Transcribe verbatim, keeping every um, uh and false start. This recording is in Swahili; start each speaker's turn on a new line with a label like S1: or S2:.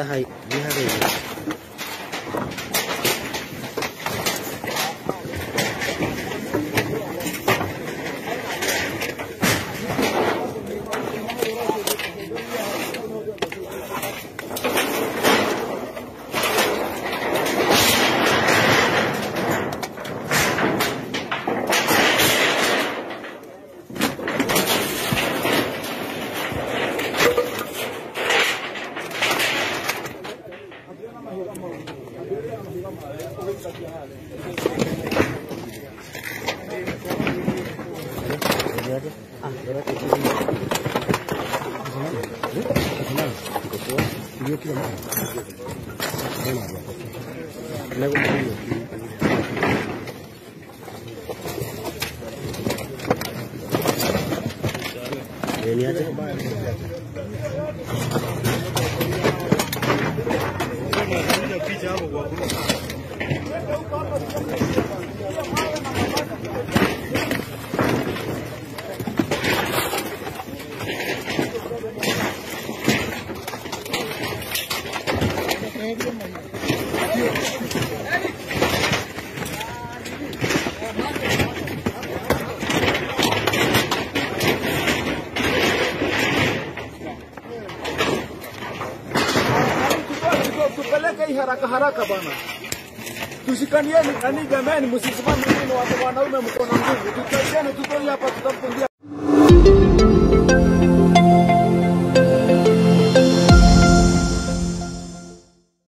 S1: hai ni hari. Ah, berarti itu. Video kira mana? Mana? Lagu video. Ini aja. Tupeleke haraka haraka bana. Tusikanieni nani jamani, msisimame nini watu wanaume mkono nguvu. Tutachana tutoe hapa tutampungia.